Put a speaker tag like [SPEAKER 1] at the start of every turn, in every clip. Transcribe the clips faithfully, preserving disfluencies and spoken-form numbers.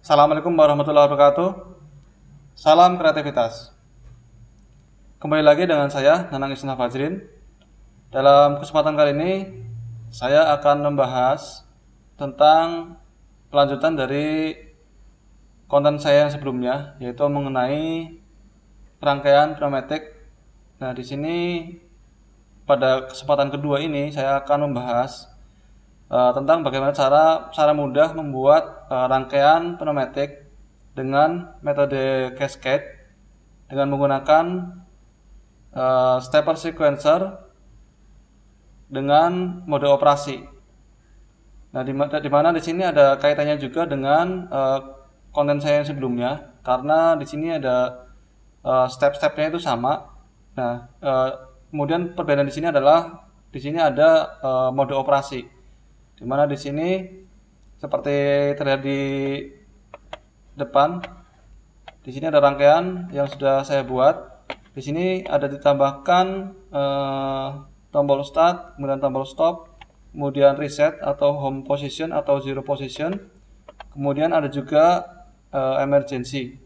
[SPEAKER 1] Assalamualaikum warahmatullahi wabarakatuh. Salam kreativitas. Kembali lagi dengan saya, Nanang Isna Fajrin. Dalam kesempatan kali ini, saya akan membahas tentang kelanjutan dari konten saya yang sebelumnya, yaitu mengenai rangkaian pneumatik. Nah, di sini pada kesempatan kedua ini saya akan membahas Uh, tentang bagaimana cara cara mudah membuat uh, rangkaian pneumatik dengan metode cascade dengan menggunakan uh, stepper sequencer dengan mode operasi. Nah, di, di mana di sini ada kaitannya juga dengan uh, konten saya yang sebelumnya, karena di sini ada uh, step-stepnya itu sama. Nah, uh, kemudian perbedaan di sini adalah di sini ada uh, mode operasi. Dimana di sini seperti terlihat di depan, di sini ada rangkaian yang sudah saya buat. Di sini ada ditambahkan eh, tombol start, kemudian tombol stop, kemudian reset atau home position atau zero position, kemudian ada juga eh, emergency.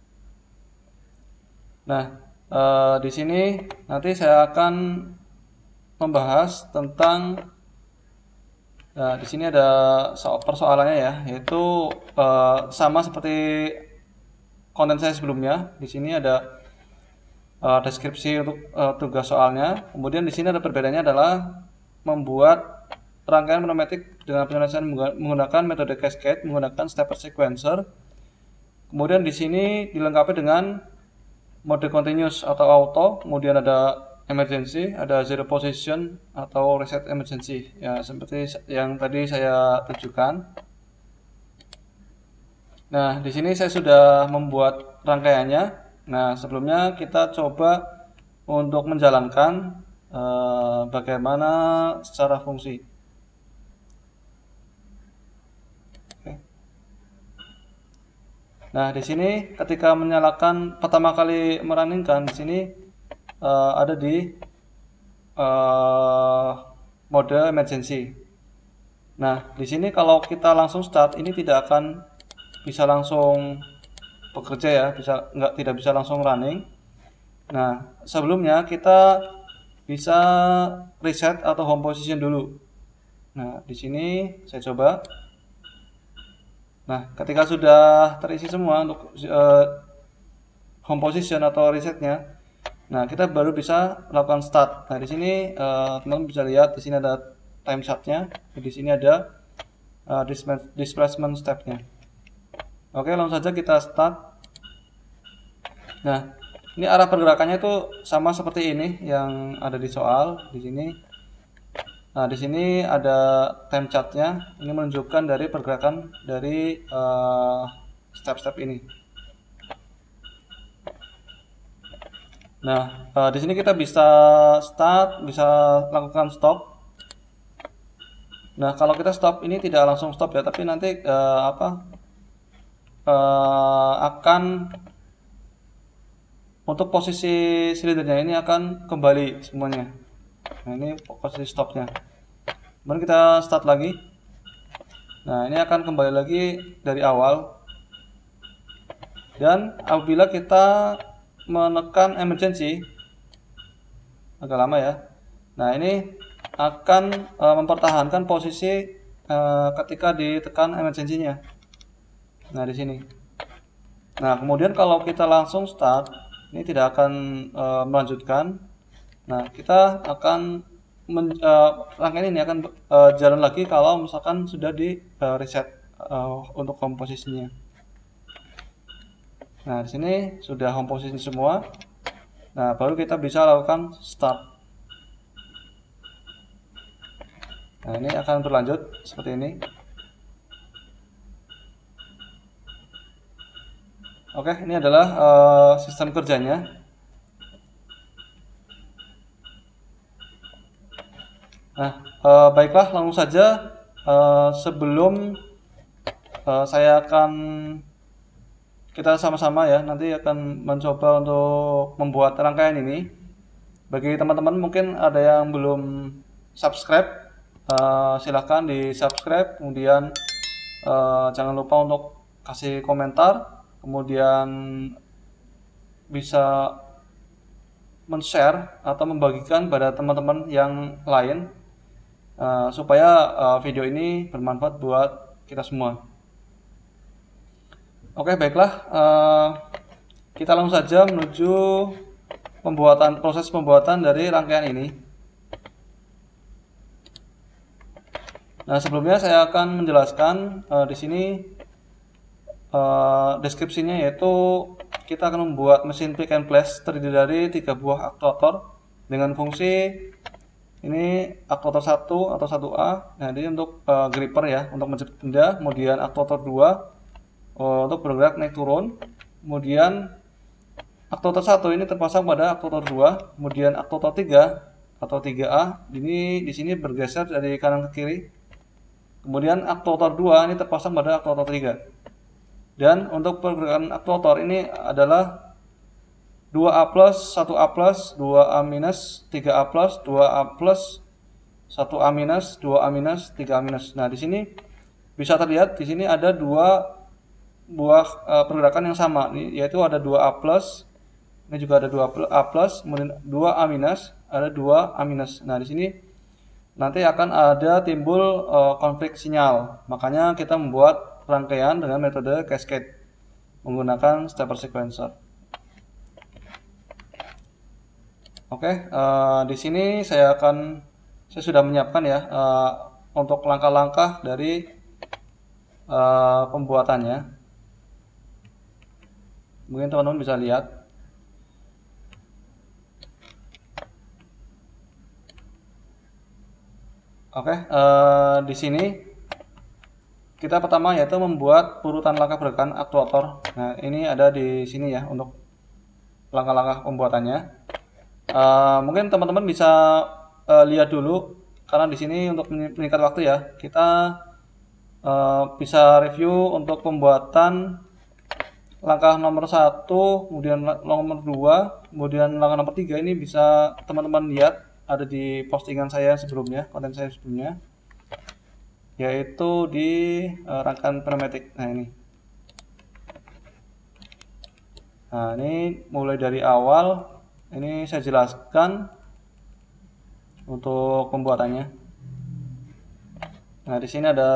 [SPEAKER 1] Nah, eh, di sini nanti saya akan membahas tentang. Nah, di sini ada persoalannya ya, yaitu uh, sama seperti konten saya sebelumnya. Di sini ada uh, deskripsi untuk uh, tugas soalnya. Kemudian di sini ada perbedaannya adalah membuat rangkaian pneumatik dengan penyelesaian menggunakan metode cascade, menggunakan stepper sequencer. Kemudian di sini dilengkapi dengan mode continuous atau auto. Kemudian ada emergency, ada zero position atau reset emergency, ya seperti yang tadi saya tunjukkan. Nah, di sini saya sudah membuat rangkaiannya. Nah, sebelumnya kita coba untuk menjalankan eh, bagaimana secara fungsi. Oke. Nah, di sini ketika menyalakan pertama kali merunningkan, di sini Uh, ada di uh, mode emergency. Nah, di sini kalau kita langsung start, ini tidak akan bisa langsung bekerja ya, bisa nggak tidak bisa langsung running. Nah, sebelumnya kita bisa reset atau home position dulu. Nah, di sini saya coba. Nah, ketika sudah terisi semua untuk uh, home position atau resetnya, nah, kita baru bisa melakukan start. Nah, di sini teman-teman uh, bisa lihat di sini ada time chart-nya, di sini ada uh, displacement step-nya. Oke, langsung saja kita start. Nah, ini arah pergerakannya itu sama seperti ini yang ada di soal di sini. Nah, di sini ada time chart-nya. Ini menunjukkan dari pergerakan dari step-step uh, ini. Nah, uh, di sini kita bisa start, bisa lakukan stop. Nah, kalau kita stop ini tidak langsung stop ya, tapi nanti uh, apa uh, akan untuk posisi silidernya ini akan kembali semuanya. Nah, ini posisi stopnya. Kemudian kita start lagi. Nah, ini akan kembali lagi dari awal. Dan apabila kita menekan emergency, agak lama ya. Nah, ini akan e, mempertahankan posisi e, ketika ditekan emergency-nya. Nah, di sini. Nah, kemudian kalau kita langsung start, ini tidak akan e, melanjutkan. Nah, kita akan men, e, rangkaian ini akan e, jalan lagi kalau misalkan sudah di e, reset e, untuk komposisinya. Nah, di sini sudah home position semua. Nah, baru kita bisa lakukan start. Nah, ini akan berlanjut seperti ini. Oke, ini adalah uh, sistem kerjanya. Nah, uh, baiklah, langsung saja uh, sebelum uh, saya akan kita sama-sama ya nanti akan mencoba untuk membuat rangkaian ini. Bagi teman-teman mungkin ada yang belum subscribe, uh, silahkan di subscribe. Kemudian uh, jangan lupa untuk kasih komentar, kemudian bisa men-share atau membagikan pada teman-teman yang lain uh, supaya uh, video ini bermanfaat buat kita semua. Oke, baiklah, uh, kita langsung saja menuju pembuatan proses pembuatan dari rangkaian ini. Nah, sebelumnya saya akan menjelaskan uh, di sini uh, deskripsinya, yaitu kita akan membuat mesin pick and place terdiri dari tiga buah aktuator dengan fungsi ini aktuator satu atau satu A. Nah, ini untuk uh, gripper ya, untuk menjepit benda. Kemudian aktuator dua uh, untuk bergerak naik turun. Kemudian aktuator satu ini terpasang pada aktuator dua. Kemudian aktuator tiga atau tiga A ini di sini bergeser dari kanan ke kiri. Kemudian aktuator dua ini terpasang pada aktuator tiga. Dan untuk pergerakan aktuator ini adalah dua A plus, satu A plus, dua A minus, tiga A plus, dua A plus, satu A minus, dua A minus, tiga A minus. Nah, di sini bisa terlihat di sini ada dua buah uh, pergerakan yang sama, yaitu ada dua A plus, ini juga ada dua A plus, kemudian dua A minus, ada dua A minus. Nah, di sini nanti akan ada timbul uh, konflik sinyal. Makanya kita membuat rangkaian dengan metode cascade menggunakan stepper sequencer. Oke, uh, di sini saya akan saya sudah menyiapkan ya uh, untuk langkah-langkah dari uh, pembuatannya. Mungkin teman-teman bisa lihat. Oke, uh, di sini kita pertama yaitu membuat urutan langkah pergerakan aktuator. Nah, ini ada di sini ya untuk langkah-langkah pembuatannya. Uh, mungkin teman-teman bisa uh, lihat dulu, karena di sini untuk meningkat waktu ya, kita uh, bisa review untuk pembuatan langkah nomor satu, kemudian nomor dua, kemudian langkah nomor tiga. Ini bisa teman-teman lihat ada di postingan saya sebelumnya, konten saya sebelumnya, yaitu di uh, rangkaian pneumatik. Nah, ini nah ini mulai dari awal ini saya jelaskan untuk pembuatannya. Nah, di sini ada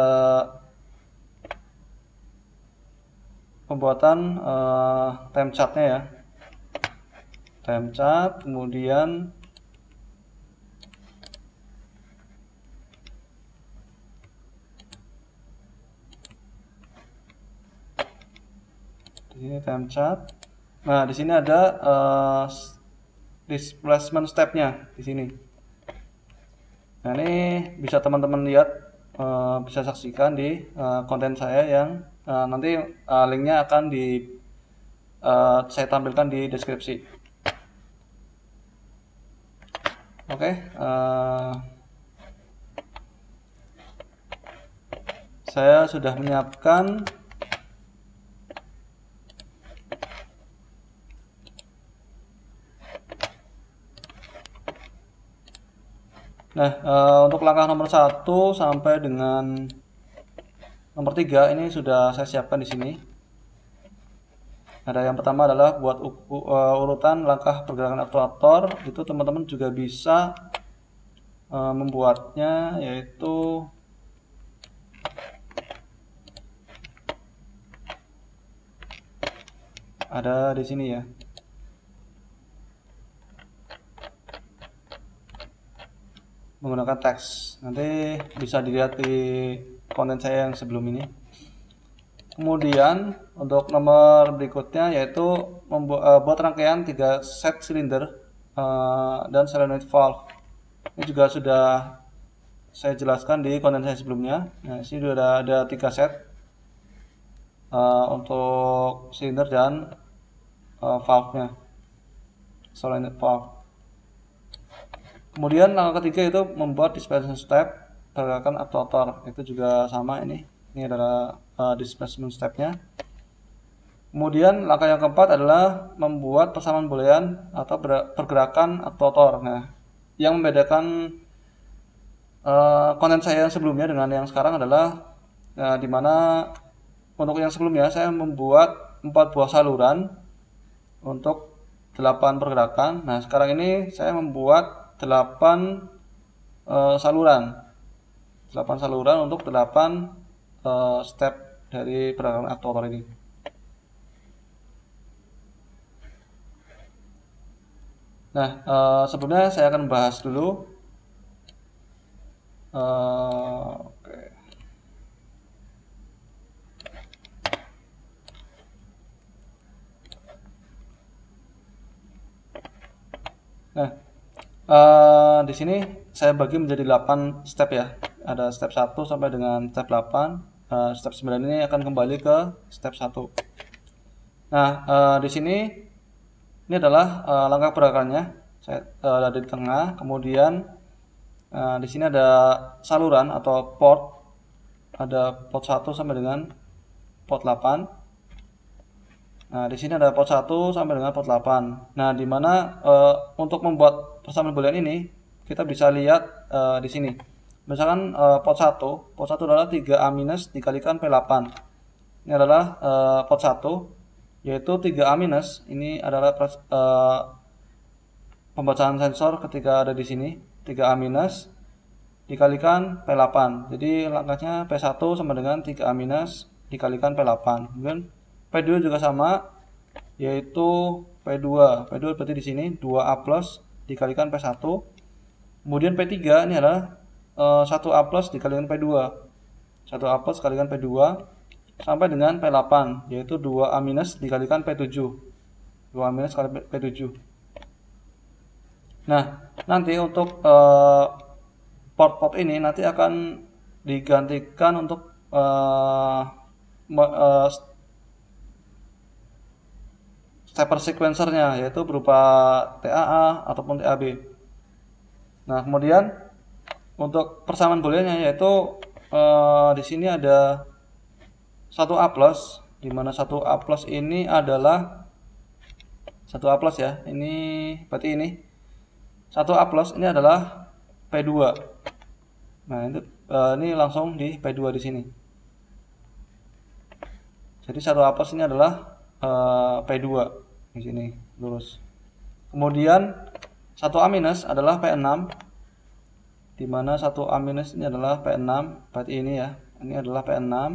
[SPEAKER 1] pembuatan uh, time chartnya ya, time chart, kemudian ini time chart. Nah, di sini ada uh, displacement stepnya di sini. Nah, ini bisa teman-teman lihat, uh, bisa saksikan di uh, konten saya yang uh, nanti uh, linknya akan di uh, saya tampilkan di deskripsi. Oke, okay, uh, saya sudah menyiapkan Nah, uh, untuk langkah nomor satu sampai dengan nomor tiga ini sudah saya siapkan di sini. Ada yang pertama adalah buat uh, urutan langkah pergerakan aktuator. Itu teman-teman juga bisa uh, membuatnya, yaitu ada di sini ya. Menggunakan teks, nanti bisa dilihat di konten saya yang sebelum ini. Kemudian untuk nomor berikutnya yaitu membuat uh, rangkaian tiga set silinder uh, dan solenoid valve. Ini juga sudah saya jelaskan di konten saya sebelumnya. Nah, sini sudah ada, ada tiga set uh, untuk silinder dan uh, valve-nya, solenoid valve. Kemudian langkah ketiga itu membuat displacement step pergerakan aktuator. Itu juga sama ini. Ini adalah uh, displacement stepnya. Kemudian langkah yang keempat adalah membuat persamaan boolean atau pergerakan aktuator. Nah, yang membedakan uh, konten saya yang sebelumnya dengan yang sekarang adalah uh, di mana untuk yang sebelumnya saya membuat empat buah saluran untuk delapan pergerakan. Nah, sekarang ini saya membuat delapan uh, saluran. delapan saluran untuk delapan uh, step dari pergerakan aktuator ini. Nah, uh, sebelumnya saya akan bahas dulu uh, oke. Okay. Nah, uh, di sini saya bagi menjadi delapan step ya. Ada step satu sampai dengan step delapan. Uh, step sembilan ini akan kembali ke step satu. Nah, uh, di sini ini adalah uh, langkah pergerakannya. Saya uh, ada di tengah, kemudian uh, di sini ada saluran atau port. Ada port satu sampai dengan port delapan. Nah, di sini ada port satu sampai dengan port delapan. Nah, di mana uh, untuk membuat persamaan boolean ini kita bisa lihat uh, di sini. Misalkan uh, port satu, port satu adalah tiga A minus dikalikan P delapan. Ini adalah uh, port satu, yaitu tiga A minus. Ini adalah uh, pembacaan sensor ketika ada di sini, tiga A minus dikalikan P delapan. Jadi langkahnya P satu sama dengan tiga A minus dikalikan P delapan. Kemudian P dua juga sama, yaitu P dua. P dua berarti di sini dua A plus dikalikan P satu. Kemudian P tiga ini adalah uh, satu A plus dikalikan P dua. satu A plus dikalikan P dua sampai dengan P delapan, yaitu dua A minus dikalikan P tujuh. dua A minus kali P tujuh. Nah, nanti untuk port-port uh, ini nanti akan digantikan untuk uh, uh, stepper sequencernya, yaitu berupa T A A ataupun T A B. Nah, kemudian untuk persamaan booleannya yaitu uh, di sini ada satu A plus, di mana satu A plus ini adalah satu A plus ya. Ini berarti ini satu A plus ini adalah P dua. Nah, itu uh, ini langsung di P dua di sini. Jadi satu A plus ini adalah uh, P dua di sini lurus. Kemudian satu A minus adalah P enam, di mana satu A minus ini adalah P enam, berarti ini ya. Ini adalah P enam.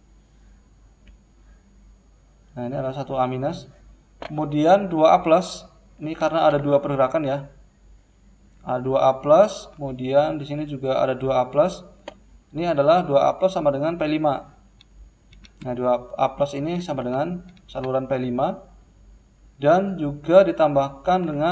[SPEAKER 1] Nah, ini adalah satu A minus. Kemudian dua A plus, ini karena ada dua pergerakan ya. Ada dua A plus, kemudian di sini juga ada dua A plus. Ini adalah dua A plus sama dengan P lima. Nah, dua A plus ini sama dengan saluran P lima. Dan juga ditambahkan dengan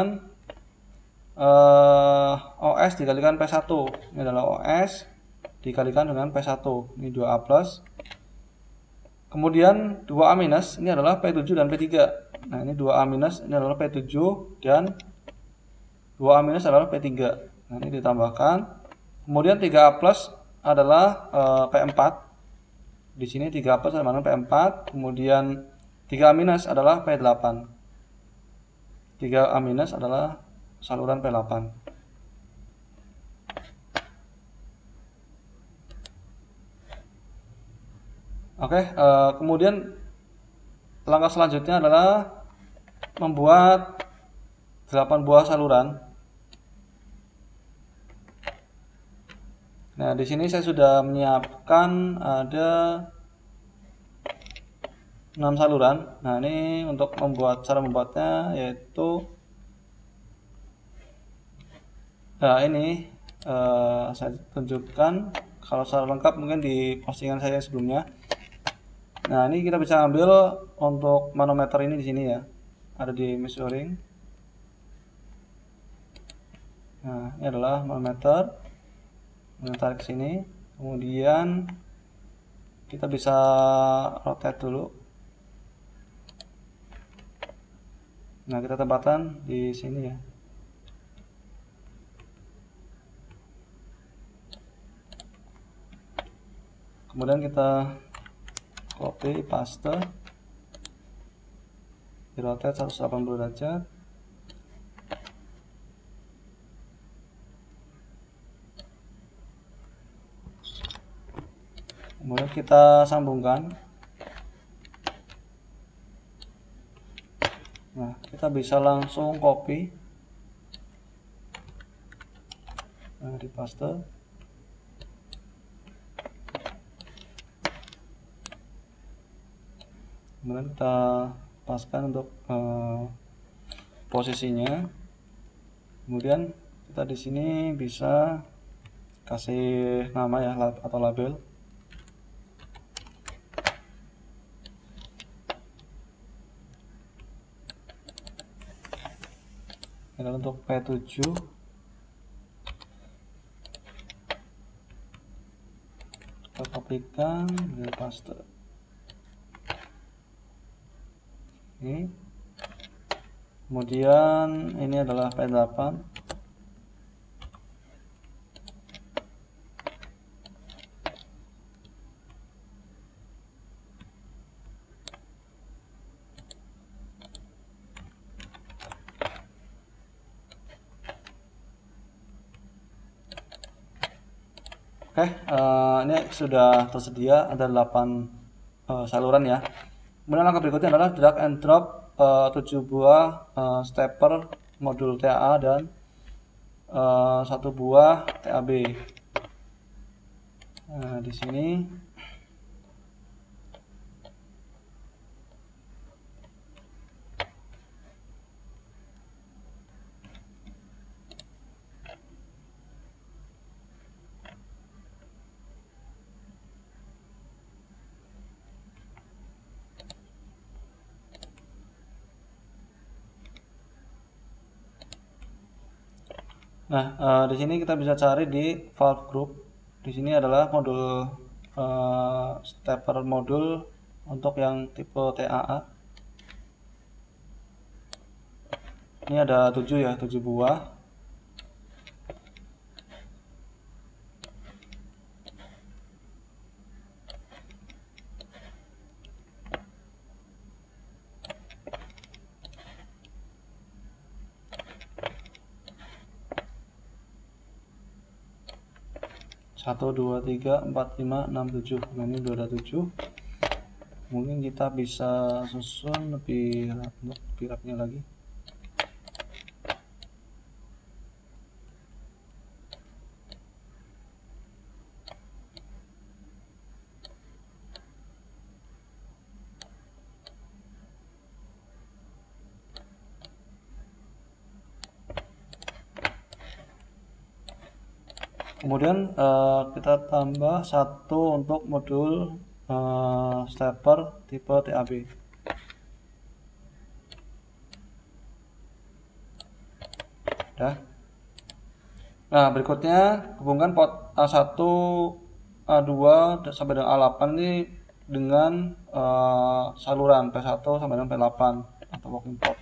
[SPEAKER 1] uh, O S dikalikan P satu. Ini adalah O S dikalikan dengan P satu. Ini dua A plus. Kemudian dua A minus ini adalah P tujuh dan P tiga. Nah, ini dua A minus ini adalah P tujuh dan dua A minus adalah P tiga. Nah, ini ditambahkan. Kemudian tiga A plus adalah uh, P empat. Di sini tiga A plus sama dengan P empat. Kemudian tiga A minus adalah P delapan. tiga A minus adalah saluran P delapan. Oke, uh, kemudian langkah selanjutnya adalah membuat delapan buah saluran. Nah, di sini saya sudah menyiapkan ada enam saluran. Nah, ini untuk membuat cara membuatnya yaitu nah ini uh, saya tunjukkan. Kalau secara lengkap mungkin di postingan saya sebelumnya. Nah, ini kita bisa ambil untuk manometer ini di sini ya. Ada di measuring. Nah, ini adalah manometer. Tarik ke sini. Kemudian kita bisa rotate dulu. Nah, kita tempatkan di sini ya. Kemudian kita copy, paste, di rotate seratus delapan puluh derajat. Kemudian kita sambungkan. Nah, kita bisa langsung copy, nah, di paste, kemudian kita paskan untuk uh, posisinya. Kemudian kita di sini bisa kasih nama ya atau label. Ini untuk P tujuh. Kita kopikan, dan paste. Ini. Kemudian ini adalah P delapan. Oke, uh, ini sudah tersedia ada delapan uh, saluran ya. Kemudian langkah berikutnya adalah drag and drop uh, tujuh buah uh, stepper modul T A A dan uh, satu buah T A B. Nah, di sini Nah, uh, di sini kita bisa cari di valve group. Di sini adalah modul uh, stepper modul untuk yang tipe T A A. Ini ada tujuh ya, tujuh buah. satu, dua, tiga, empat, lima, enam, tujuh. Nah, ini udah ada tujuh. Mungkin kita bisa susun lebih lebih rapnya lagi. Kemudian uh, kita tambah satu untuk modul uh, stepper tipe T A B. Udah. Nah, berikutnya hubungkan pot A satu, A dua sampai dengan A delapan ini dengan uh, saluran P satu sampai dengan P delapan atau working port.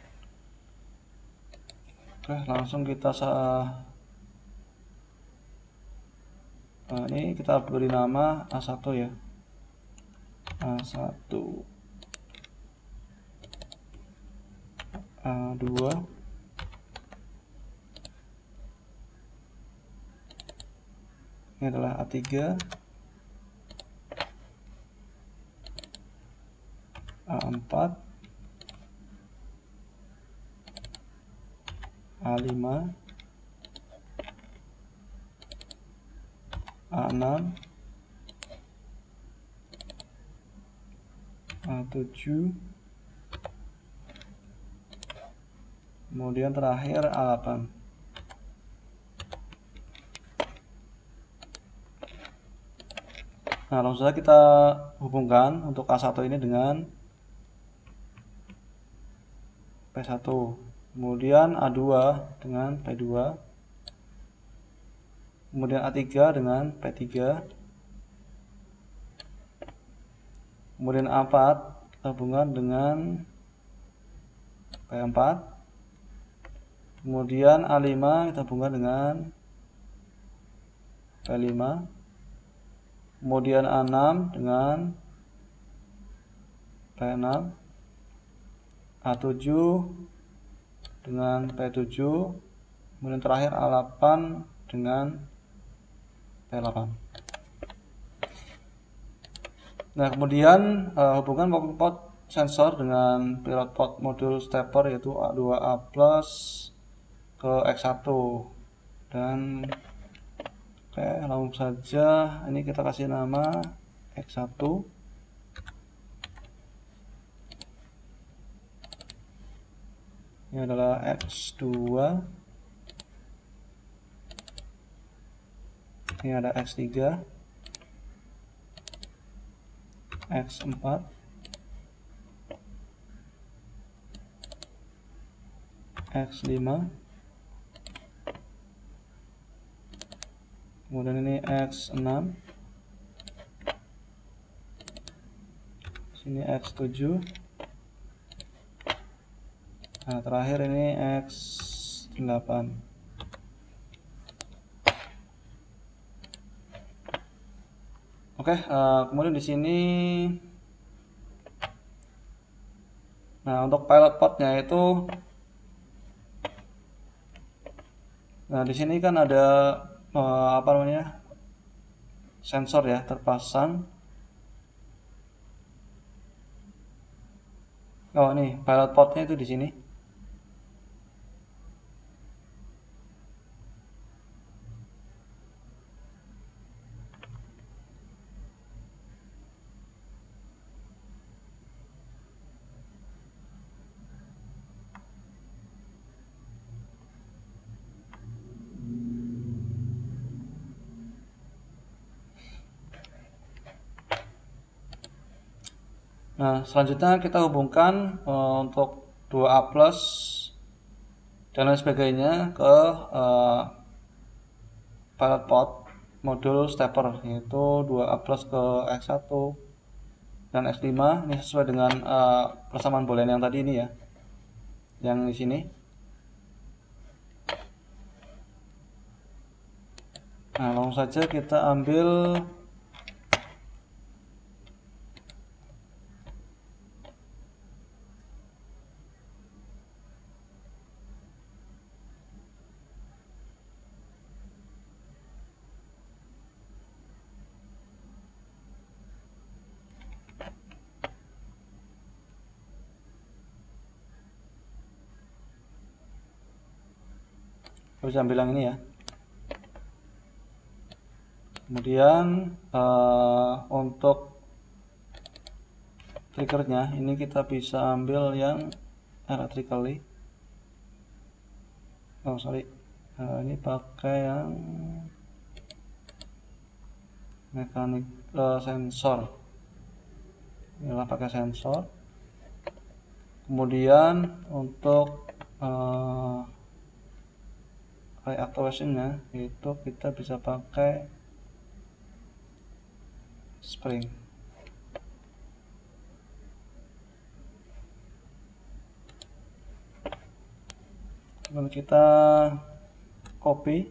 [SPEAKER 1] Oke, langsung kita sah Nah, ini kita beri nama A satu ya. A satu, A dua, ini adalah A tiga, A empat, A lima, A enam, A tujuh, kemudian terakhir A delapan. Nah, langsung saja kita hubungkan untuk A satu ini dengan P satu, kemudian A dua dengan P dua, kemudian A tiga dengan P tiga, kemudian A empat kita hubungkan dengan P empat, kemudian A lima kita hubungkan dengan P lima, kemudian A enam dengan P enam, A tujuh dengan P tujuh, kemudian terakhir A delapan dengan P delapan. Nah, kemudian uh, hubungan working port sensor dengan pilot port modul stepper yaitu A dua A plus ke X satu, dan oke, langsung saja ini kita kasih nama X satu. Ini adalah X dua. Ini ada X tiga, X empat, X lima, kemudian ini X enam, sini X tujuh, nah terakhir ini X delapan. Oke, uh, kemudian di sini, nah untuk pilot portnya itu, nah di sini kan ada uh, apa namanya sensor ya terpasang. Oh nih pilot portnya itu di sini. Nah, selanjutnya kita hubungkan uh, untuk dua A plus dan lain sebagainya ke uh, pilot port modul stepper, yaitu dua A plus ke X satu dan X lima. Ini sesuai dengan uh, persamaan boolean yang tadi ini ya, yang di sini. Nah, langsung saja kita ambil bisa ambil yang ini ya. Kemudian uh, untuk triggernya ini kita bisa ambil yang electrically. Oh sorry, uh, ini pakai yang mekanik uh, sensor. Inilah pakai sensor. Kemudian untuk uh, actuationnya itu kita bisa pakai spring. Kemudian kita copy,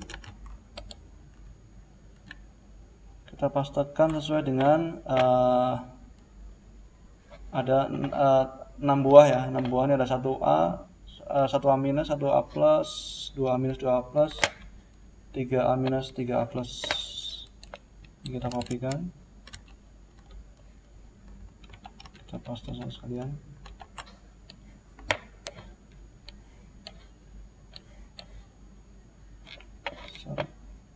[SPEAKER 1] kita pastekan sesuai dengan uh, ada uh, enam buah ya, enam buah ini ada satu A, satu A minus, satu A plus, dua A minus, dua A plus, tiga A minus, tiga A plus. Ini kita kopikan, kita paste sekalian. Sorry.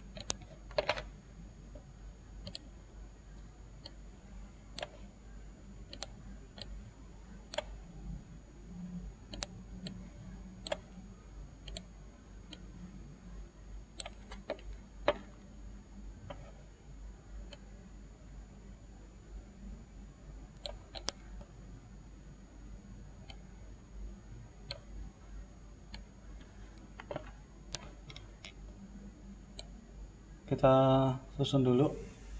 [SPEAKER 1] Kita susun dulu.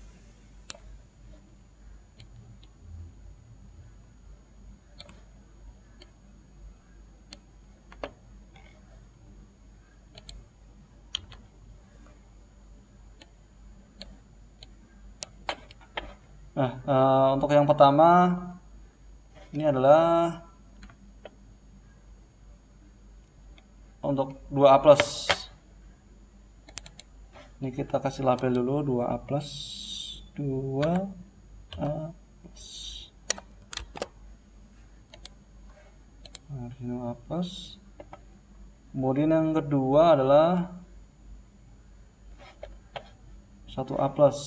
[SPEAKER 1] Nah, uh, untuk yang pertama ini adalah untuk dua A plus. Ini kita kasih label dulu dua A plus, dua A plus. Nah, di sini A plus. Kemudian yang kedua adalah satu A plus.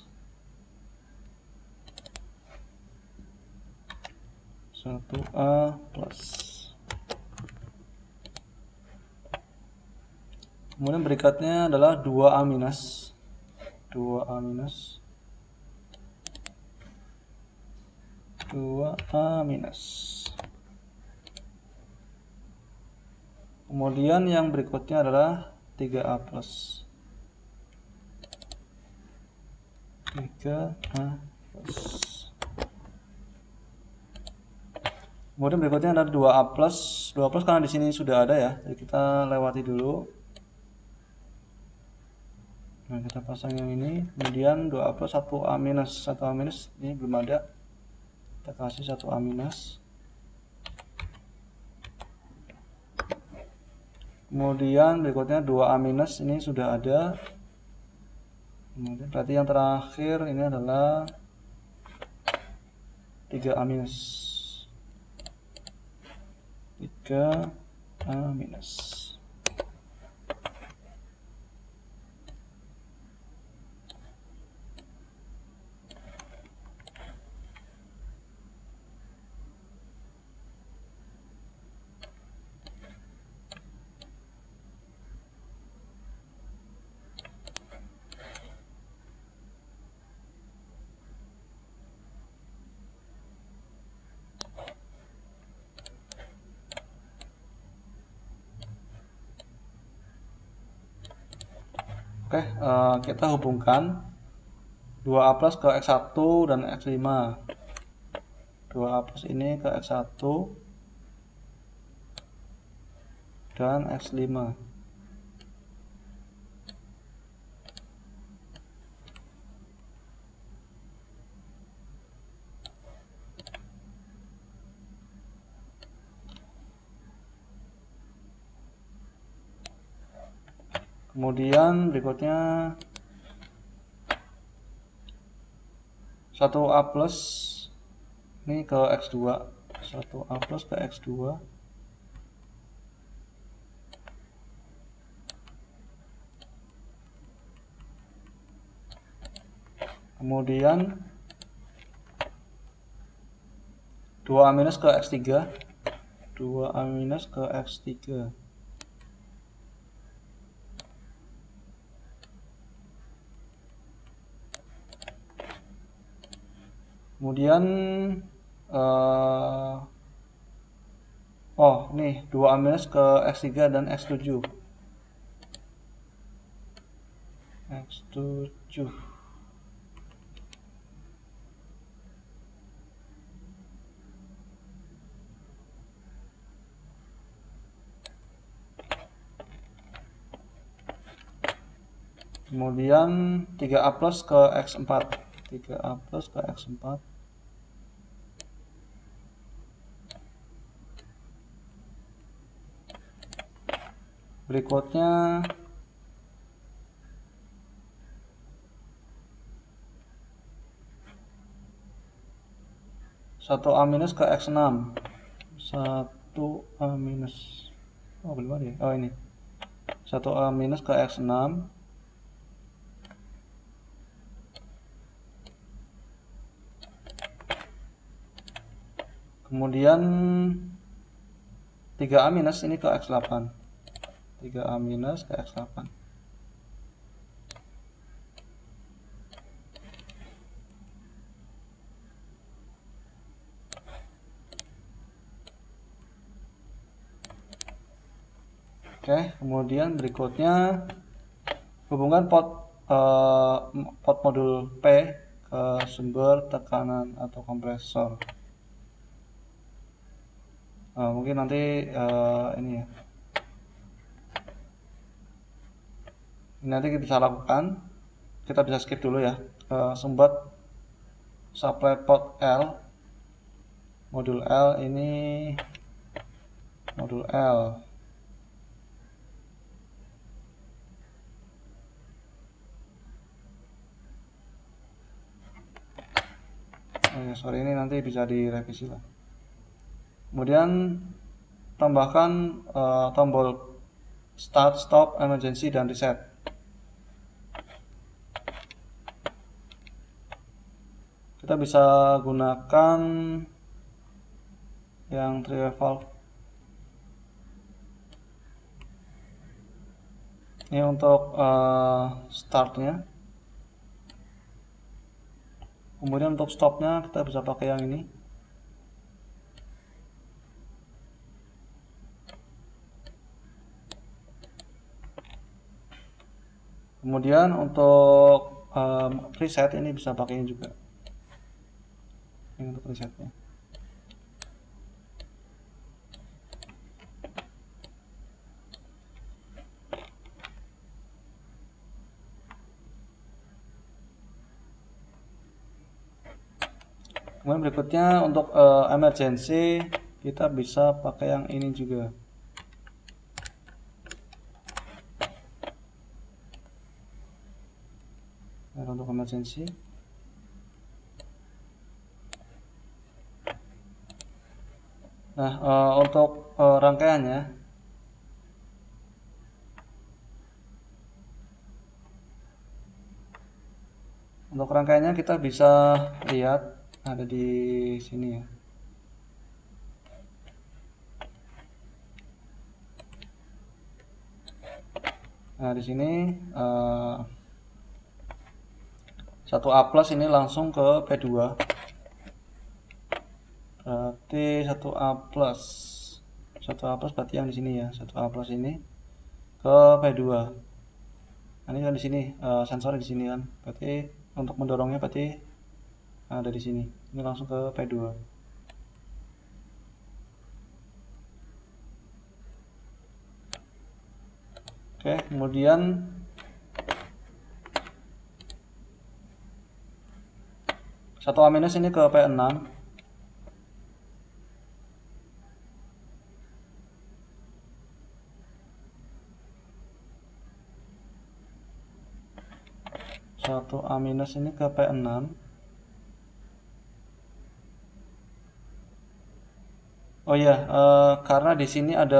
[SPEAKER 1] satu A plus. Kemudian berikutnya adalah dua A minus. dua A minus. dua A minus. Kemudian yang berikutnya adalah tiga A plus. tiga A plus. Kemudian berikutnya ada dua A plus. dua A plus karena di sini sudah ada ya. Jadi kita lewati dulu. Nah, kita pasang yang ini. Kemudian dua A plus, satu A minus. satu A minus ini belum ada. Kita kasih satu A minus. Kemudian berikutnya dua A minus ini sudah ada. Kemudian berarti yang terakhir ini adalah tiga A minus. tiga A minus. Oke, uh, kita hubungkan dua A plus ke X satu dan X lima. dua A plus ini ke X satu dan X lima. Kemudian berikutnya satu A plus ini ke X dua. satu A plus ke X dua. Kemudian dua A minus ke X tiga. dua A minus ke X tiga. Kemudian uh, oh nih dua A minus ke X tiga dan X tujuh. X tujuh. Kemudian tiga A plus ke X empat. tiga A plus ke X empat. Berikutnya satu A minus ke X enam. satu A minus. Oh, belum ada ya? Oh, ini. satu A minus ke X enam. Kemudian tiga A minus ini ke X delapan. tiga A minus ke X delapan. Oke, kemudian berikutnya hubungan pot eh, pot modul P ke sumber tekanan atau kompresor. Nah, mungkin nanti uh, ini ya. Ini nanti kita bisa lakukan. Kita bisa skip dulu ya. Uh, sumber supply port L. Modul L ini modul L. Oh ya, sorry ini nanti bisa direvisi lah. Kemudian tambahkan uh, tombol start, stop, emergency, dan reset. Kita bisa gunakan yang three valve. Ini untuk uh, startnya. Kemudian untuk stopnya kita bisa pakai yang ini. Kemudian untuk um, reset ini bisa pakai ini juga. Ini untuk resetnya. Kemudian berikutnya untuk uh, emergency kita bisa pakai yang ini juga. Nah, untuk emergency. Nah, uh, untuk uh, rangkaiannya, untuk rangkaiannya kita bisa lihat ada di sini ya. Nah, di sini uh, satu A plus ini langsung ke P dua. Berarti satu A plus. satu A plus berarti yang di sini ya. satu A plus ini ke P dua. Nah, ini kan di sini uh, sensornya di sini kan. Berarti untuk mendorongnya berarti ada di sini. Ini langsung ke P dua. Oke, kemudian satu A minus ini ke P enam. satu A minus ini ke P enam. Oh iya, uh, karena di sini ada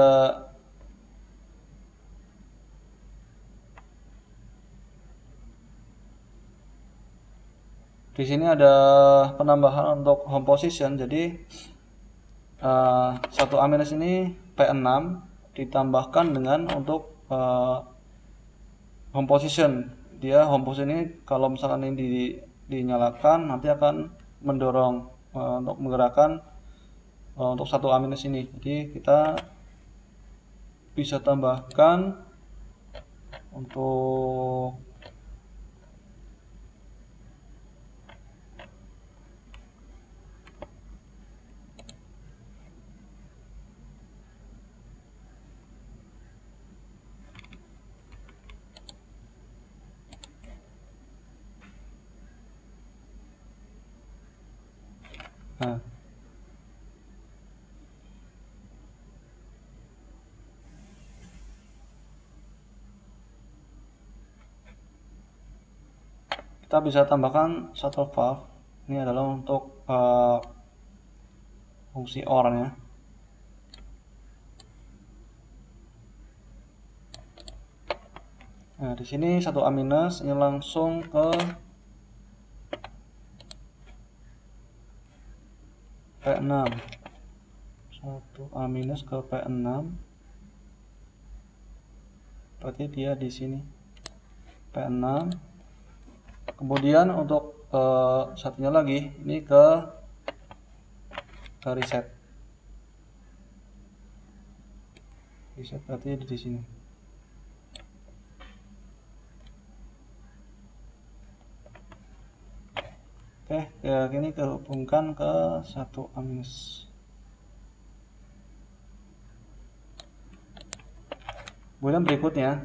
[SPEAKER 1] di sini ada penambahan untuk home position. Jadi uh, satu A minus ini P enam ditambahkan dengan untuk uh, home position. Dia home position ini kalau misalkan ini di, dinyalakan nanti akan mendorong uh, untuk menggerakkan uh, untuk satu A minus ini. Jadi kita bisa tambahkan untuk nah kita bisa tambahkan shuttle valve. Ini adalah untuk uh, fungsi O R-nya. Nah, di sini satu A minus ini langsung ke P enam. satu A minus ke P enam. Berarti dia di sini P enam. Kemudian untuk uh, satunya lagi ini ke ke reset. Reset berarti di sini. Oke, ya, ini kehubungkan ke satu A minus. Kemudian berikutnya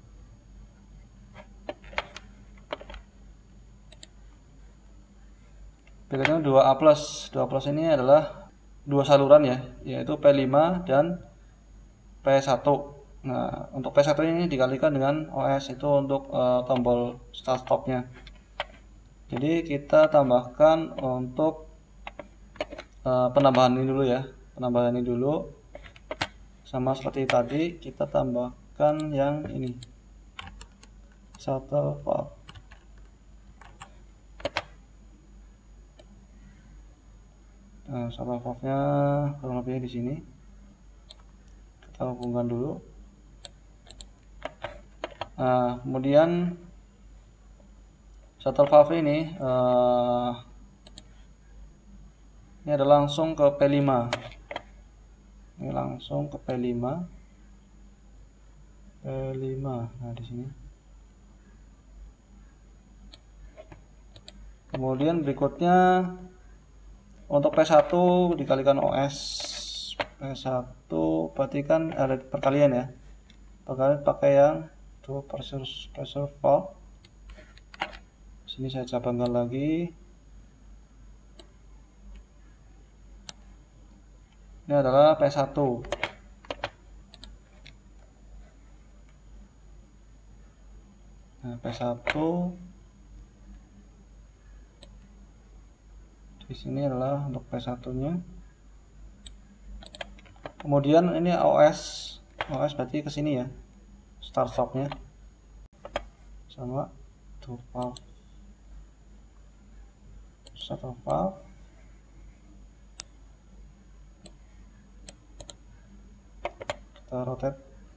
[SPEAKER 1] berikutnya dua A plus. dua A plus ini adalah dua saluran ya, yaitu P lima dan P satu. Nah, untuk P satu ini dikalikan dengan O S itu untuk uh, tombol start stopnya. Jadi kita tambahkan untuk uh, penambahan ini dulu ya, penambahan ini dulu. sama seperti tadi, kita tambahkan yang ini, shuttle valve. Nah, shuttle valve-nya kurang lebihnya di sini. Kita hubungkan dulu. Nah, kemudian shuttle valve ini uh, ini adalah langsung ke P lima. Ini langsung ke P lima. P lima. Nah, di sini. Kemudian berikutnya untuk P satu dikalikan O S P satu, berarti kan ada perkalian ya. Perkalian pakai yang dua pressure pressure valve. Sini saya cabangkan lagi. Ini adalah P satu. Nah, P satu di sini adalah untuk P satu-nya. Kemudian ini O S, O S berarti ke sini ya. Start stop-nya sama two valve. Satu valve. Kita rotate.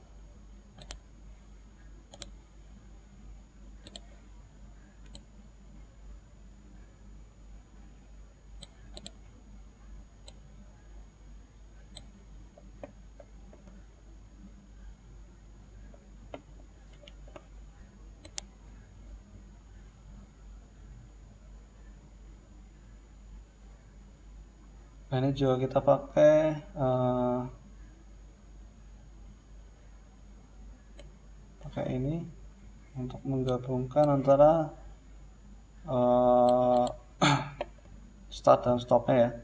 [SPEAKER 1] Nah, ini juga kita pakai uh, pakai ini untuk menggabungkan antara uh, start dan stopnya ya.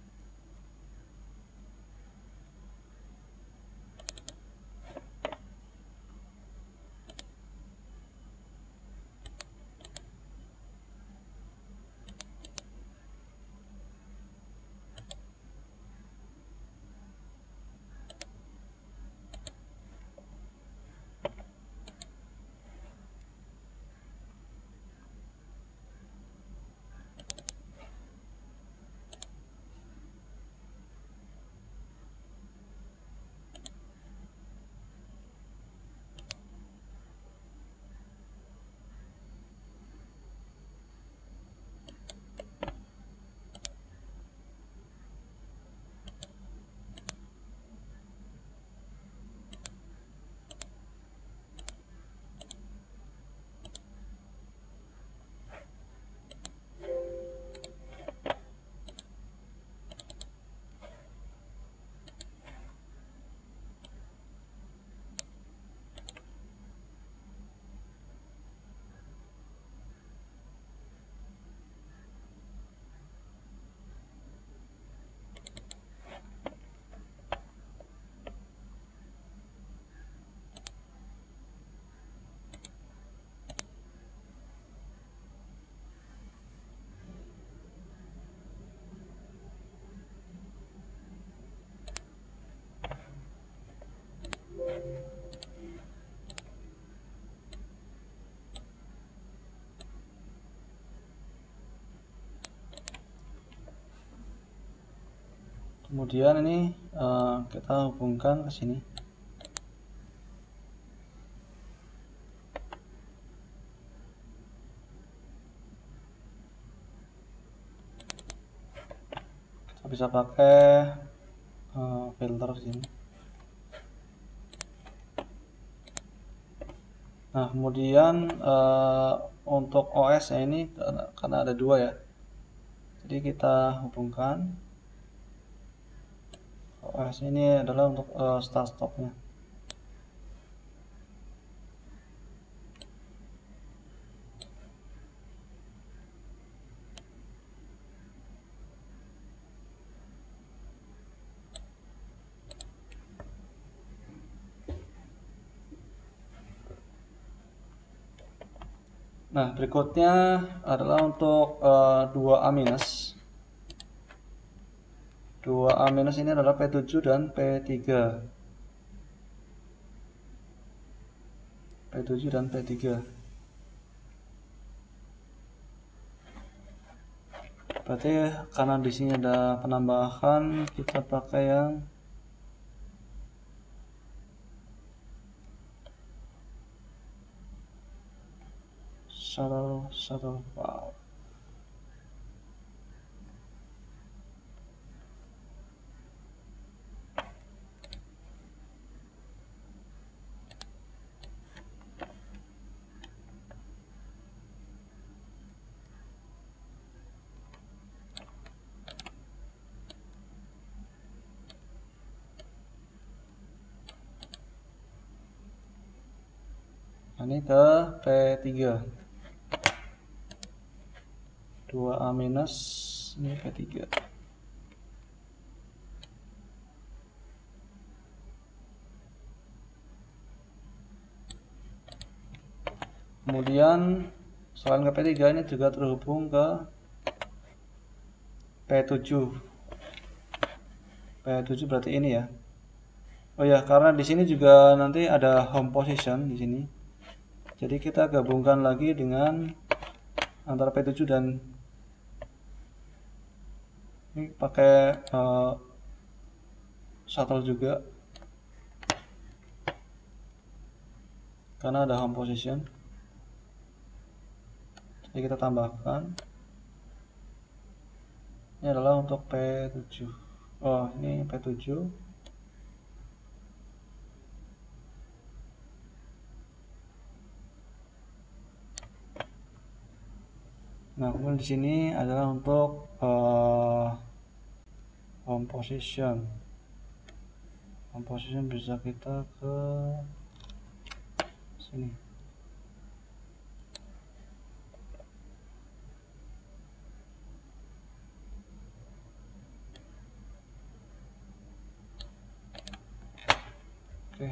[SPEAKER 1] Kemudian ini uh, kita hubungkan ke sini. Kita bisa pakai uh, filter di sini. Nah, kemudian uh, untuk O S -nya ini karena ada dua ya. Jadi kita hubungkan. O S ini adalah untuk uh, start stopnya. Nah, berikutnya adalah untuk uh, dua A minus. dua A minus ini adalah P tujuh dan P tiga. P tujuh dan P tiga. Berarti karena di sini ada penambahan, kita pakai yang shuttle shuttle valve. Ini ke P tiga, dua A minus, ini P tiga. Kemudian selain ke P tiga ini juga terhubung ke P tujuh. P tujuh berarti ini ya. Oh ya, karena di sini juga nanti ada home position di sini. Jadi kita gabungkan lagi dengan antara P tujuh dan ini pakai uh, shuttle juga. Karena ada home position. Jadi kita tambahkan. Ini adalah untuk P tujuh. Oh, ini P tujuh. Nah, kemudian di sini adalah untuk uh, home position. Home position bisa kita ke sini. Oke.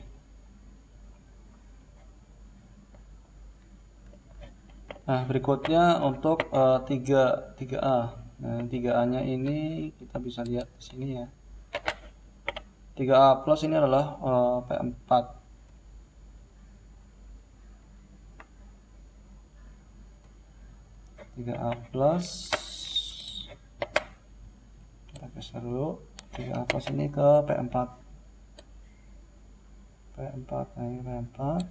[SPEAKER 1] Nah, berikutnya untuk uh, tiga, tiga A. Nah, tiga A-nya ini kita bisa lihat di sini ya. tiga A plus ini adalah uh, P empat. tiga A plus. Kita geser dulu. tiga A plus ini ke P empat. P empat, nah ini P empat.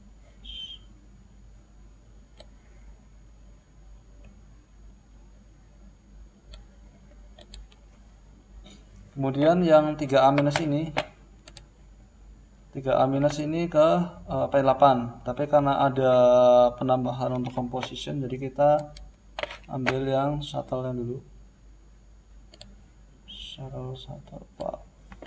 [SPEAKER 1] Kemudian yang tiga A minus ini tiga A minus ini ke uh, P delapan, tapi karena ada penambahan untuk composition jadi kita ambil yang shuttle-nya dulu. Shuttle shuttle Pak.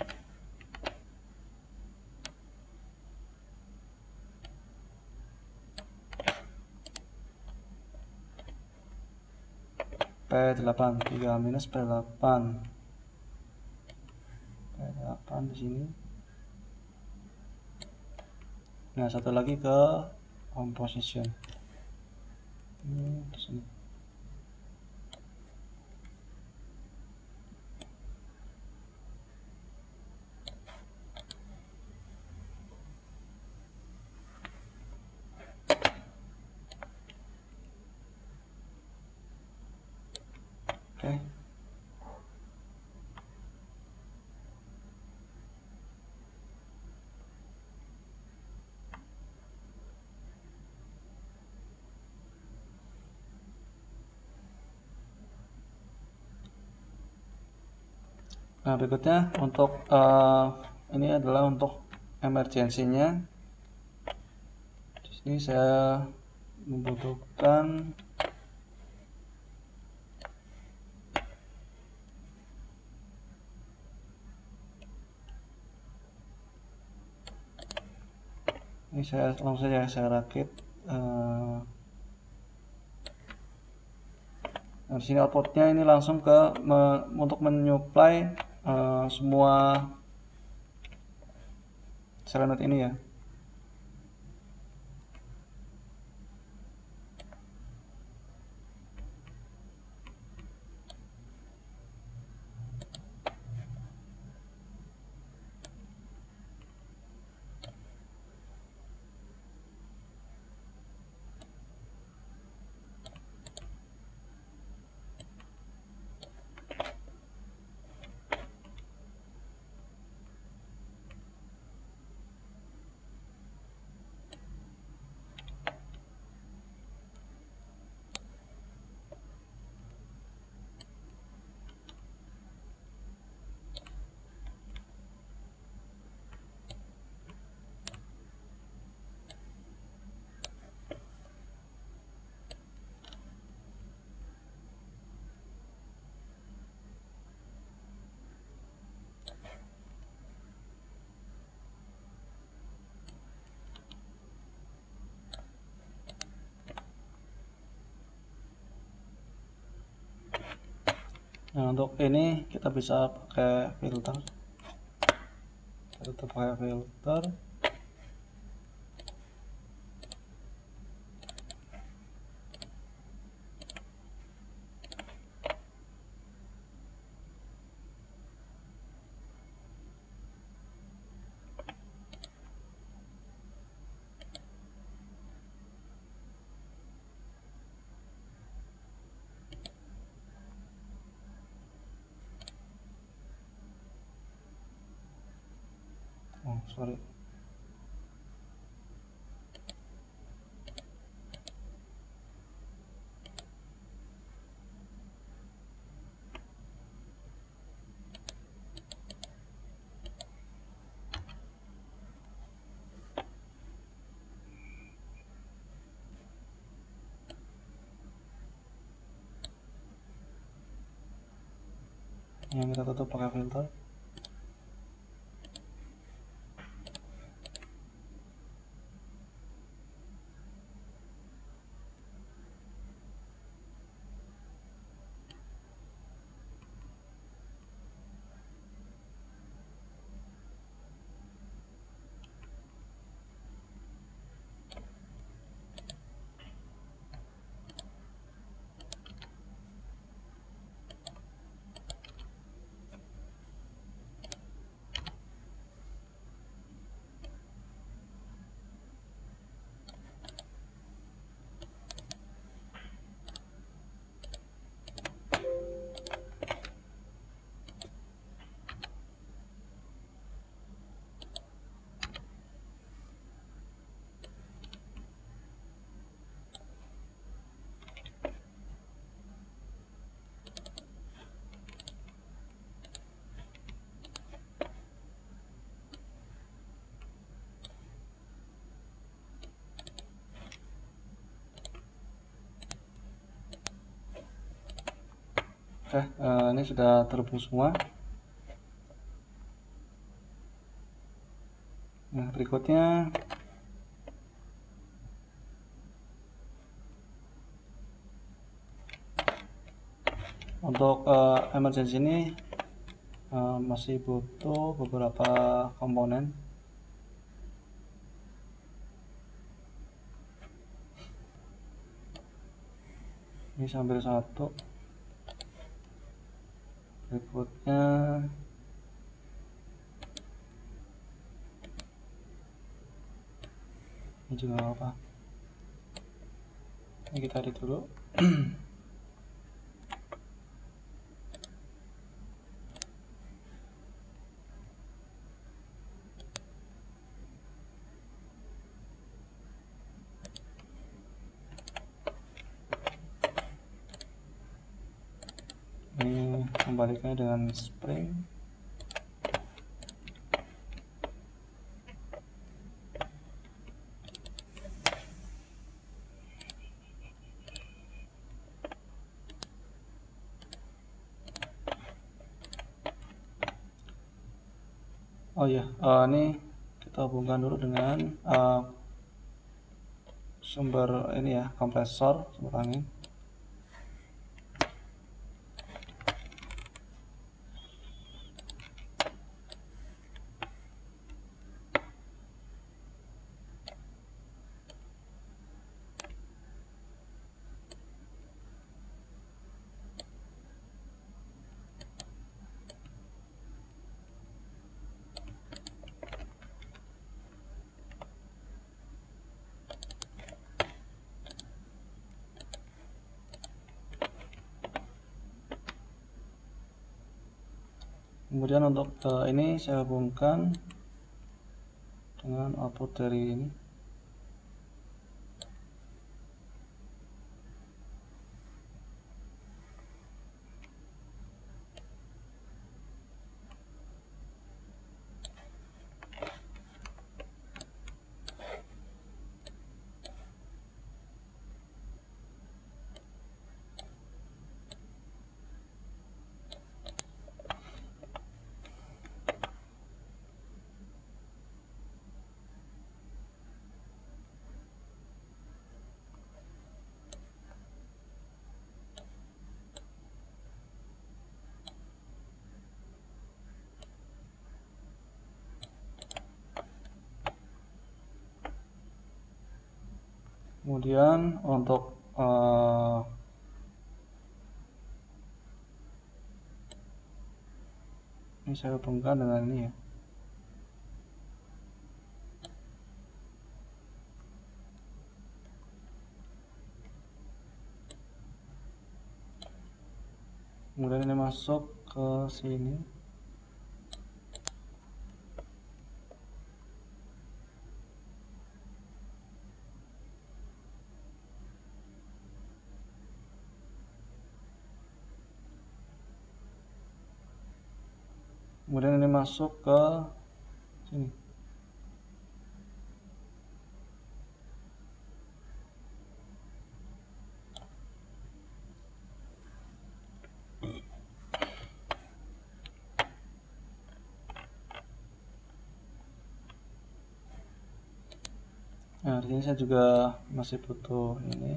[SPEAKER 1] P delapan, tiga A minus P delapan. P delapan di sini. Nah, satu lagi ke home position. Ini di sini. Oke. Nah, berikutnya untuk uh, ini adalah untuk emergensinya. Di sini saya membutuhkan ini saya langsung saja saya rakit. Uh, nah, di sini outputnya ini langsung ke me, untuk menyuplai uh, semua selenot ini ya. Nah, untuk ini kita bisa pakai filter. Kita pakai filter. Oh, sorry. Yang kita tutup pakai filter. Oke, uh, ini sudah terhubung semua. Nah, berikutnya untuk uh, emergency ini uh, masih butuh beberapa komponen. Ini sambil satu. Berikutnya ini juga nggak apa. Ini kita edit dulu. Ini kembalikan dengan spring. Oh ya, uh, ini kita hubungkan dulu dengan uh, sumber ini ya, kompresor, sumber angin. Kemudian untuk uh, ini saya hubungkan dengan output dari ini. Kemudian untuk uh, ini saya hubungkan dengan ini ya. Kemudian ini masuk ke sini. Kemudian ini masuk ke sini. Nah, di sini saya juga masih butuh ini.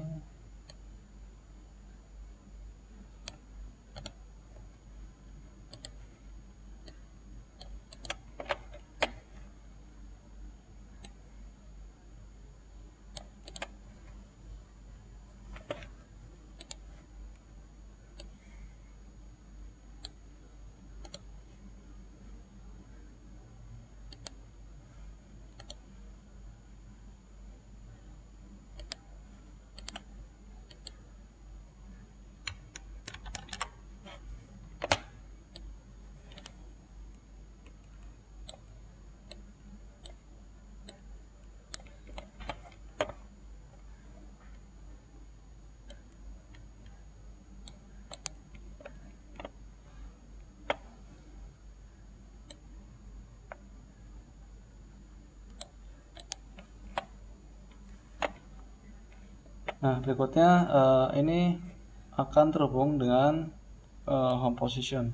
[SPEAKER 1] Nah, berikutnya uh, ini akan terhubung dengan uh, home position.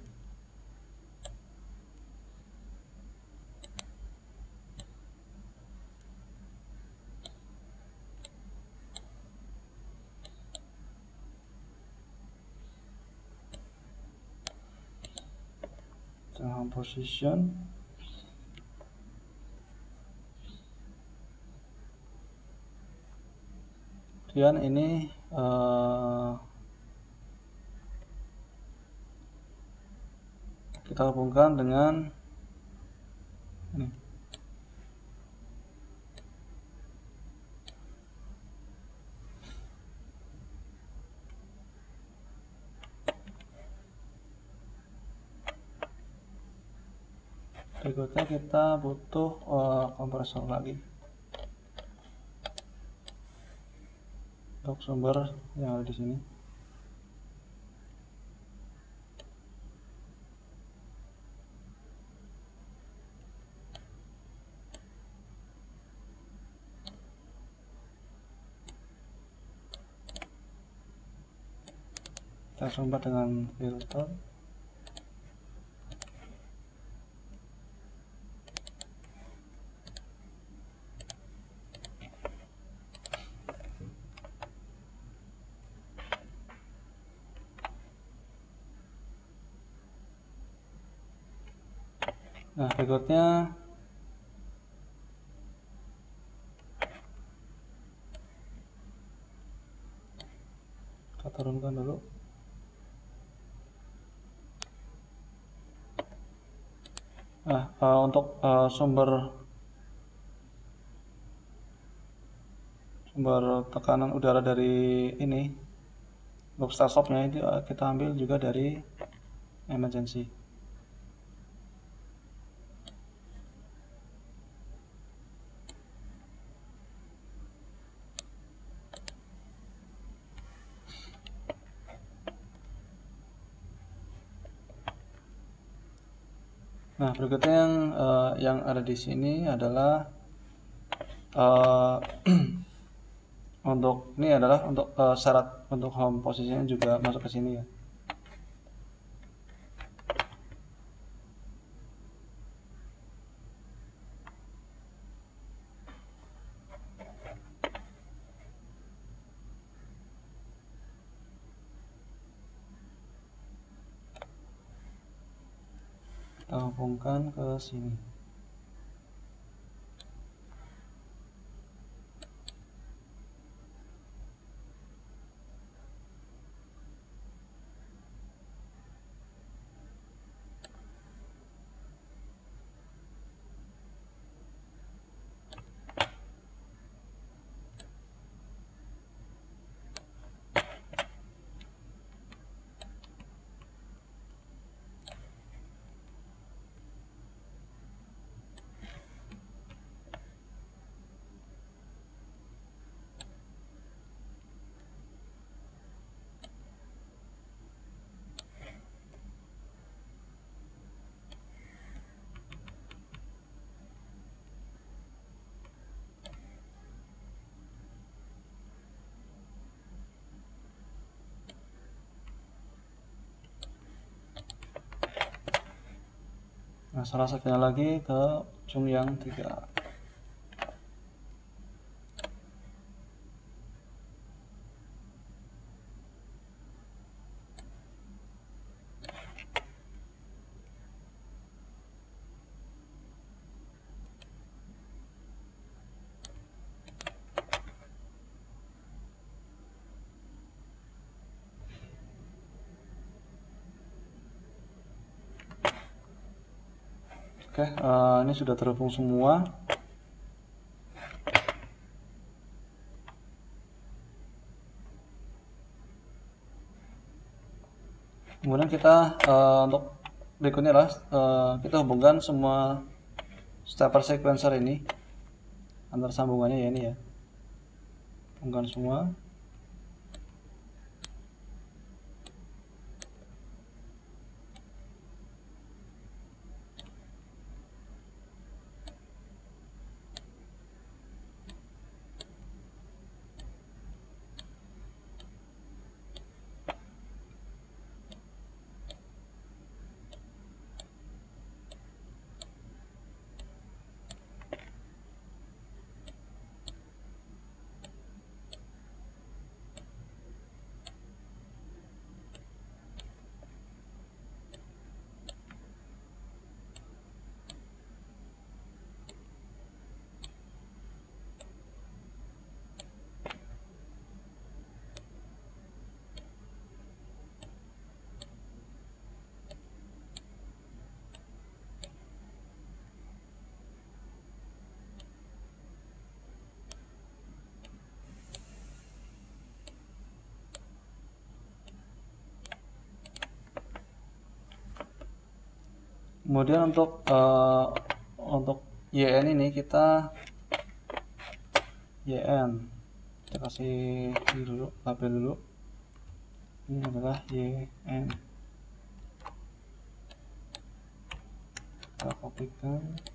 [SPEAKER 1] Home position. Kemudian ini uh, kita hubungkan dengan ini. Berikutnya kita butuh uh, kompresor lagi untuk sumber yang ada di sini. Kita sumber dengan filter. Nah, berikutnya kita turunkan dulu. Nah, uh, untuk uh, sumber sumber tekanan udara dari ini untuk start stopnya itu uh, kita ambil juga dari emergency. Nah, berikutnya yang uh, yang ada di sini adalah uh, untuk ini adalah untuk uh, syarat untuk home posisinya juga masuk ke sini ya. Kita hubungkan ke sini. Nah, salah satunya lagi ke ujung yang tiga. Oke, uh, ini sudah terhubung semua. Kemudian kita uh, untuk berikutnya lah uh, kita hubungkan semua stepper sequencer ini antar sambungannya ya ini ya. Hubungkan semua. Kemudian untuk uh, untuk Y N ini kita Y N kita kasih ini dulu, label dulu. Ini adalah Y N. Kita kopikan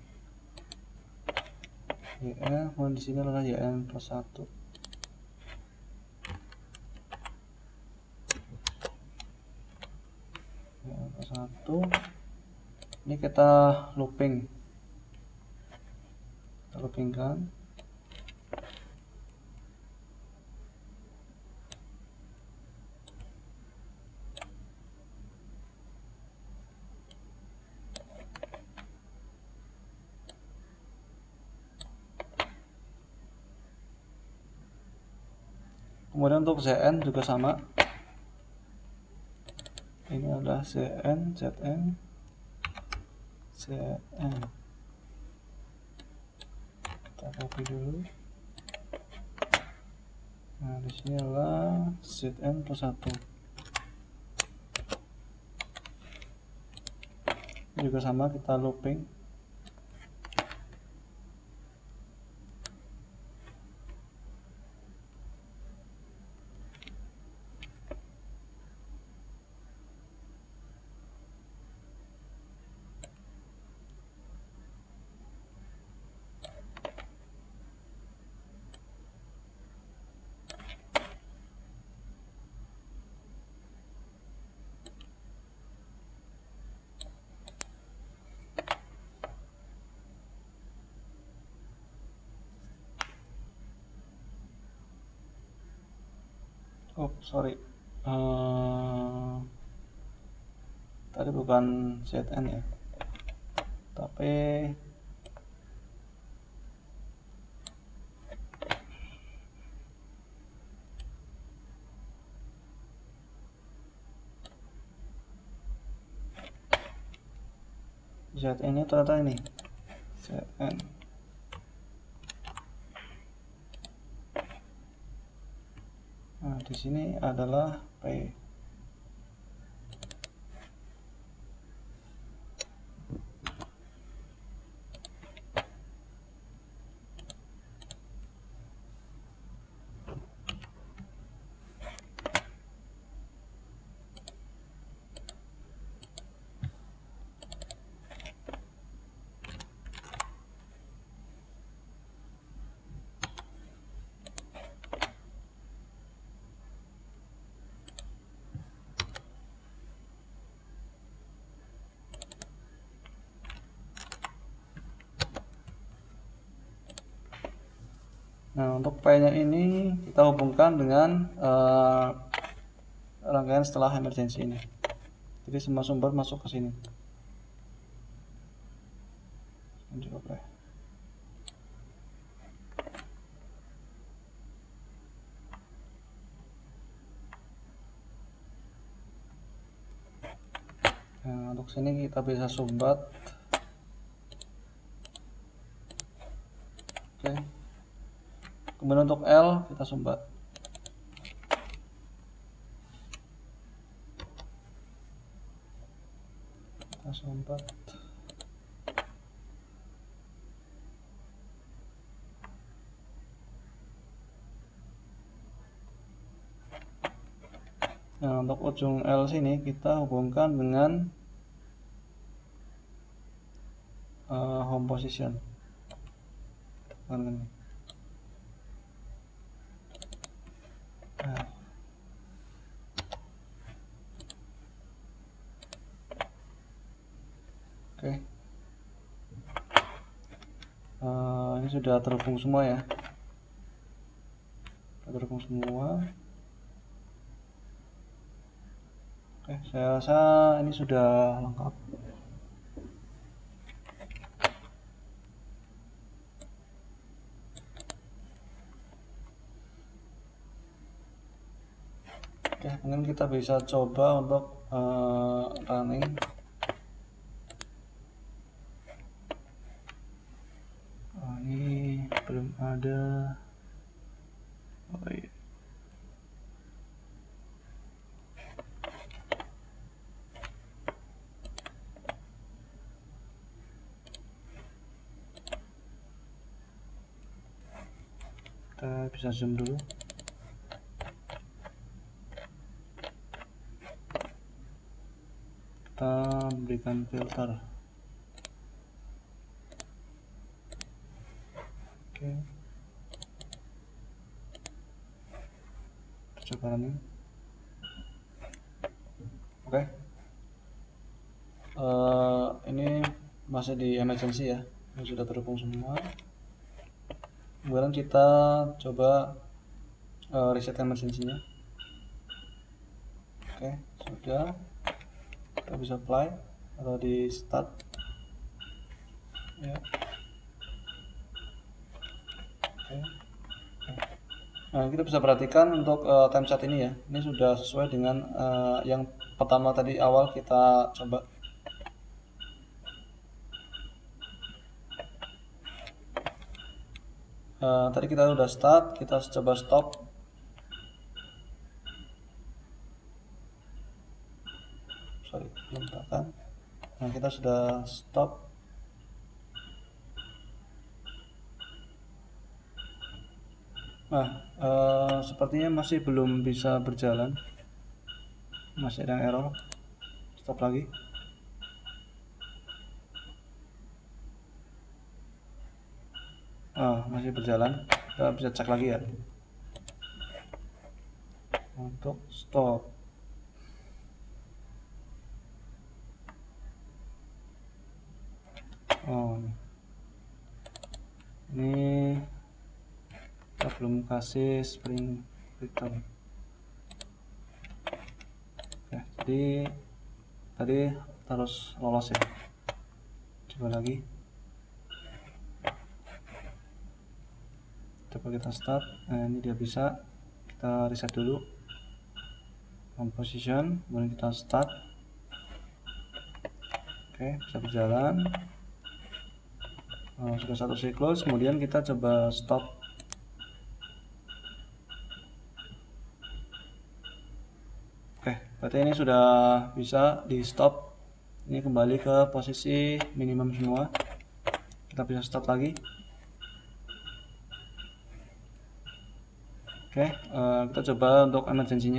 [SPEAKER 1] Y N, kemudian di sini adalah Y N plus satu. Y N plus satu. Ini kita looping, kita loopingkan. Kemudian untuk Z N juga sama. Ini adalah Z N, Z N, Z N. Kita copy dulu. Nah, di sini adalah Z N plus satu. Juga sama, kita looping. Oh sorry, uh, tadi bukan Z N ya, tapi Z N ini ternyata ini Z N. Nah, di sini adalah P. Nah, untuk P-nya ini kita hubungkan dengan uh, rangkaian setelah emergency ini. Jadi semua sumber masuk ke sini. Nah, untuk sini kita bisa sumbat. Oke. Kemudian untuk L kita sumbat. Kita sumbat. Nah, untuk ujung L sini kita hubungkan dengan uh, home position. Nah. Oke. Uh, ini sudah terhubung semua ya. Sudah terhubung semua. Oke, saya rasa ini sudah lengkap. Oke, mungkin kita bisa coba untuk uh, running. Oh, ini belum ada. Oh iya. Kita bisa zoom dulu. Kita berikan filter. Oke. Coba running. Oke. Uh, ini masih di emergency ya. Ini sudah terhubung semua. Kemudian kita coba uh, reset emergency-nya. Oke, sudah. Kita bisa apply atau di start. Ya. Oke. Nah, kita bisa perhatikan untuk uh, time saat ini ya. Ini sudah sesuai dengan uh, yang pertama tadi awal kita coba. Uh, tadi kita sudah start, kita coba stop. Sorry, belum tekan. Nah, kita sudah stop. Nah, uh, sepertinya masih belum bisa berjalan. Masih ada error. Stop lagi. Oh, masih berjalan. Kita bisa cek lagi ya. Untuk stop. Oh, ini kita belum kasih spring return. Oke, jadi tadi harus lolos ya. Coba lagi. Coba kita start. Nah, ini dia bisa. Kita reset dulu. Home position, kemudian kita start. Oke, bisa berjalan. Oh, sudah satu siklus, kemudian kita coba stop. Oke, berarti ini sudah bisa di stop. Ini kembali ke posisi minimum semua. Kita bisa start lagi. Oke, uh, kita coba untuk emergency-nya.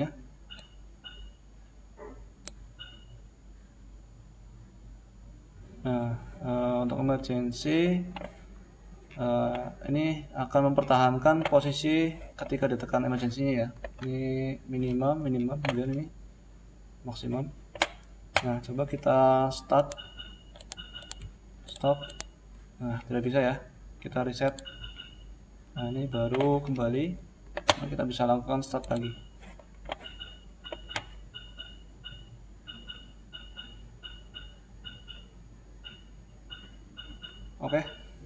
[SPEAKER 1] Nah, uh, untuk emergency uh, ini akan mempertahankan posisi ketika ditekan emergency-nya ya. Ini minimum, minimum, kemudian ini maksimum. Nah, coba kita start, stop. Nah, tidak bisa ya. Kita reset. Nah, ini baru kembali. Nah, kita bisa lakukan start lagi. Oke.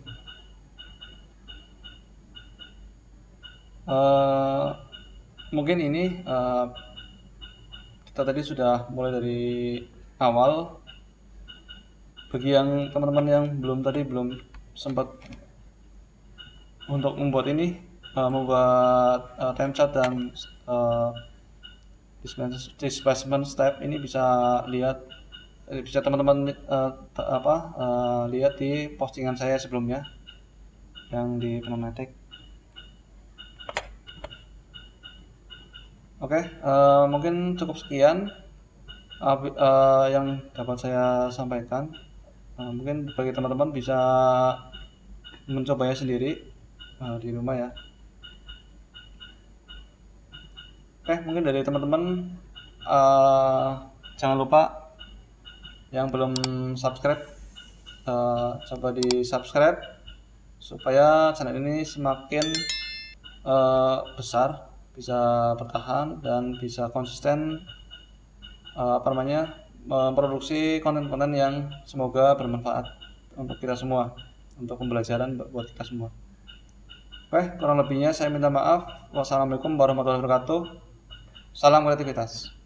[SPEAKER 1] Uh, mungkin ini uh, kita tadi sudah mulai dari awal. Bagi yang teman-teman yang belum tadi belum sempat untuk membuat ini, uh, membuat uh, timechart dan uh, displacement step ini bisa lihat, bisa teman-teman uh, apa uh, lihat di postingan saya sebelumnya yang di Pneumatic. Oke, okay, uh, mungkin cukup sekian uh, uh, yang dapat saya sampaikan. Uh, mungkin bagi teman-teman bisa mencobanya sendiri uh, di rumah ya. Oke, okay, mungkin dari teman-teman uh, jangan lupa yang belum subscribe, uh, coba di subscribe supaya channel ini semakin uh, besar, bisa bertahan dan bisa konsisten uh, apa namanya memproduksi konten-konten yang semoga bermanfaat untuk kita semua, untuk pembelajaran buat kita semua. Oke, kurang lebihnya saya minta maaf. Wassalamualaikum warahmatullahi wabarakatuh. Salam kreativitas.